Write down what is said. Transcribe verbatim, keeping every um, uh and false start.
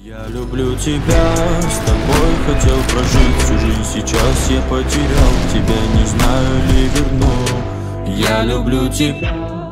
Я люблю тебя, с тобой хотел прожить всю жизнь. Сейчас я потерял тебя, не знаю ли верну. Я люблю тебя.